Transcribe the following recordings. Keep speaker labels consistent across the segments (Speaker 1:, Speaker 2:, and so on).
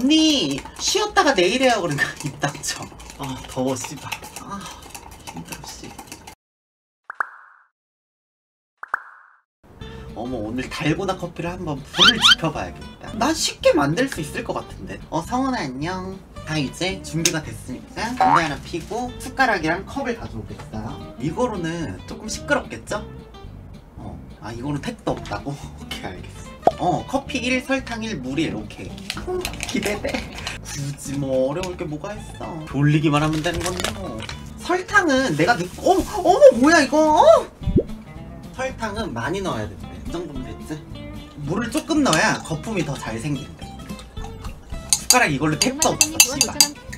Speaker 1: 언니 쉬었다가 내일 해요. 그러니까 입 닥쳐. 아 더워 씨발. 아 힘들어 씨. 어머 오늘 달고나 커피를 한번 불을 지펴봐야겠다. 나 쉽게 만들 수 있을 것 같은데. 성원아 안녕. 다 이제 준비가 됐으니까 담배 하나 피고 숟가락이랑 컵을 가져오겠어요. 이거로는 조금 시끄럽겠죠? 아 이거는 택도 없다고? 오케이 알겠어. 커피 1, 설탕 1, 물 1. 오케이. 기대돼. 굳이 뭐 어려울 게 뭐가 있어. 돌리기만 하면 되는 건데 뭐. 설탕은 내가 어머 뭐야 이거. 설탕은 많이 넣어야 된대. 이 정도면 됐지? 물을 조금 넣어야 거품이 더 잘 생긴대. 숟가락 이걸로 택도 없어 씨발.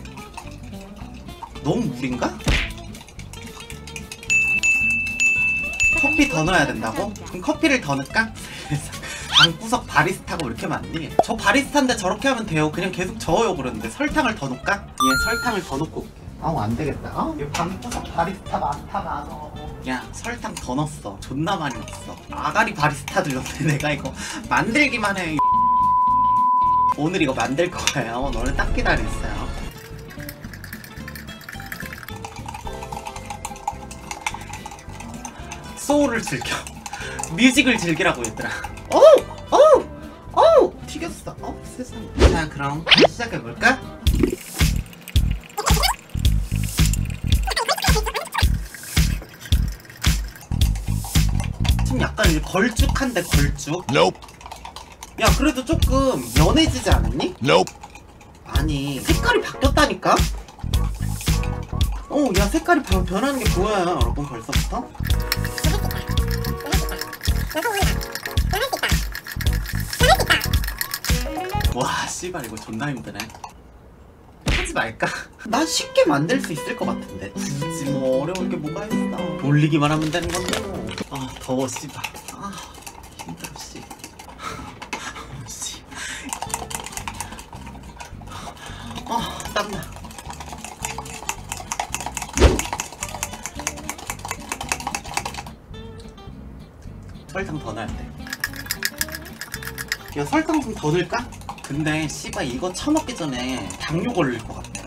Speaker 1: 너무 물인가? 커피 더 넣어야 된다고? 그럼 커피를 더 넣을까? 방구석 바리스타가 왜 이렇게 많니? 저 바리스타인데 저렇게 하면 돼요. 그냥 계속 저어요. 그러는데 설탕을 더 넣을까? 예, 설탕을 더 넣고 올게. 아우 안되겠다. 이 방구석 바리스타 많아. 야 설탕 더 넣었어. 존나 많이 넣었어. 아가리 바리스타도 넣었네. 내가 이거 만들기만 해. 오늘 이거 만들 거예요. 너를 딱 기다렸어요. 소울을 즐겨. 뮤직을 즐기라고 얘들아. 어우 튀겼어. 세상에. 자 그럼 시작해볼까? 지금 약간 걸쭉한데 걸쭉?
Speaker 2: Nope.
Speaker 1: 야 그래도 조금 연해지지 않았니?
Speaker 2: Nope.
Speaker 1: 아니 색깔이 바뀌었다니까? 야 색깔이 변하는 게 보여요 여러분 벌써부터? 와 씨발 이거 존나 힘드네. 하지 말까? 나 쉽게 만들 수 있을 것 같은데. 굳이 뭐 어려울 게 뭐가 있어. 돌리기만 하면 되는 건데 뭐. 아 더워 씨발. 아 힘들어 씨. 땀나. 설탕 더 넣어야 돼. 야 설탕 좀 더 넣을까? 근데 씨발 이거 처먹기 전에 당뇨 걸릴 것 같아.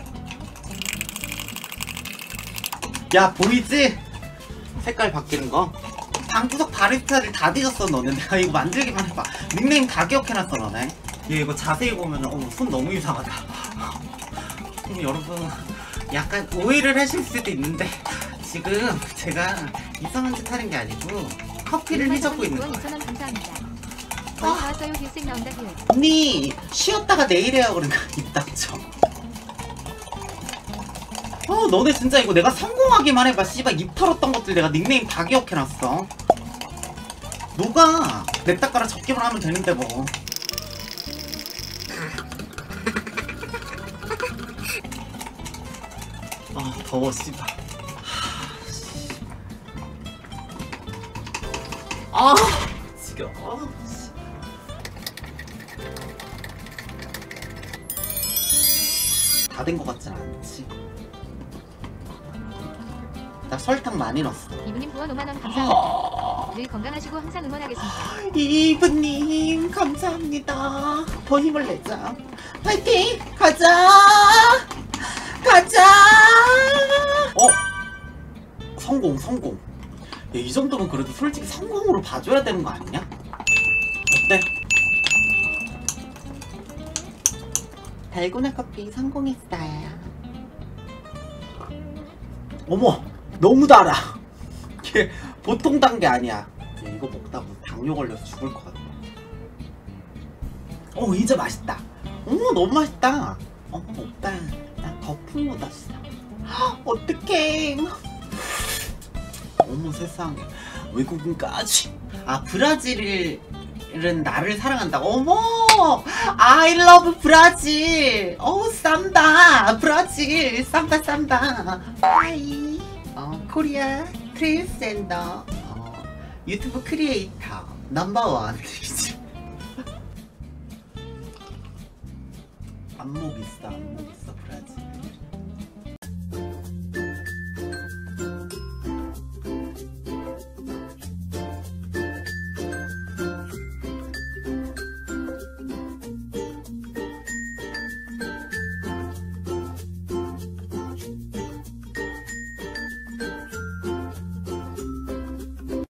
Speaker 1: 야 보이지? 색깔 바뀌는 거. 방구석 바리스타를 다 뒤졌어 너는. 내가 이거 만들기만 해봐. 닉네임 다 기억해놨어 너네. 얘 이거 자세히 보면 손 너무 이상하다. 여러분 약간 오해를 하실 수도 있는데 지금 제가 이상한 짓 하는 게 아니고 커피를 휘젓고 있는 거예요. 언니 쉬었다가 내일 해요. 그러니까 입 닥쳐. 너네 진짜 이거 내가 성공하기만 해봐. 씨발 입 털었던 것들 내가 닉네임 다 기억해놨어. 너가 냅다 깔아 적기만 하면 되는데 뭐. 더워 씨발. 지겨워. 다 된 것 같진 않지. 나 설탕 많이 넣었어.
Speaker 3: 이브님 후원 5만원 감사합니다. 늘 건강하시고 항상 응원하겠습니다.
Speaker 1: 이브님 감사합니다. 더 힘을 내자. 파이팅! 가자! 성공. 야, 이 정도면 그래도 솔직히 성공으로 봐줘야 되는 거 아니냐? 어때? 달고나 커피 성공했어요. 어머 너무 달아. 이게 보통 단 게 아니야. 야, 이거 먹다 보면 당뇨 걸려서 죽을 것 같아. 이제 맛있다. 너무 맛있다. 오빠 나 거품 묻었어. 어떡해. 어머 세상에 외국인까지. 브라질은 나를 사랑한다고. 어머 I love 브라질. 쌈바 브라질 쌈바 하이. 코리아 트랜스젠더 유튜브 크리에이터 넘버원. 안목 있어 안목 있어.